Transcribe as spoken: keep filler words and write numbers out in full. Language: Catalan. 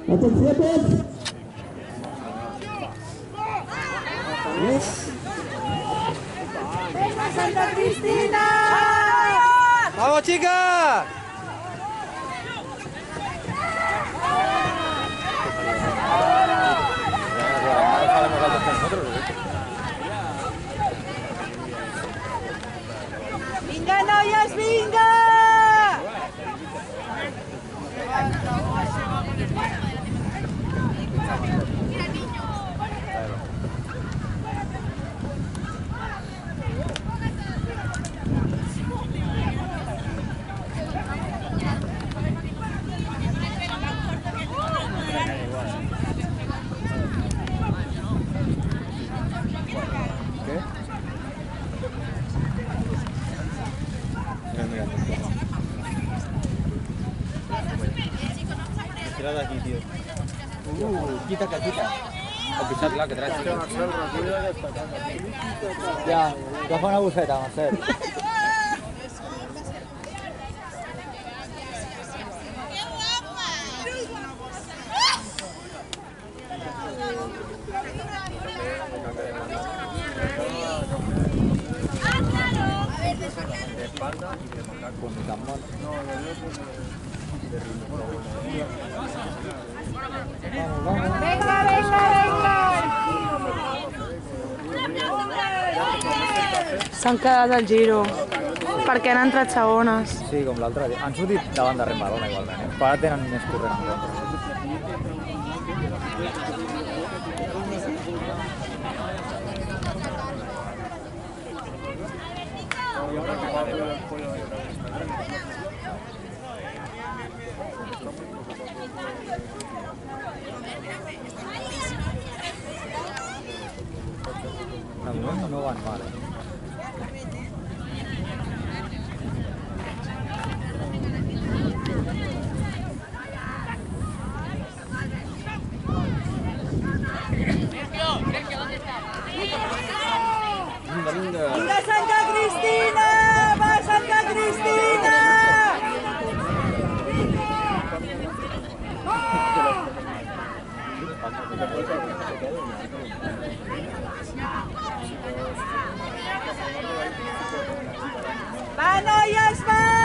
Atenció tots! ¡Venga, Santa Cristina! ¡Vamos, chicas! ¡Vinga, noies, vinga! Tira de aquí, tío. Uh, quita, que quita. O pisar-la, que traig. Ja, agafa una bufeta, Marcel. De espalda y de montar con las manos. No, de Vamos, vamos. Venga, venga, venga! S'han quedat al giro, perquè han entrat segones. Sí, com l'altre dia. Han sortit davant de Rembalona, igualment. Eh? Però ara tenen més corrent. No, no van mal, eh? Vinga, vinga. ¡Vinga, Santa Cristina! ¡Va, Santa Cristina! ¡Va, noies, va!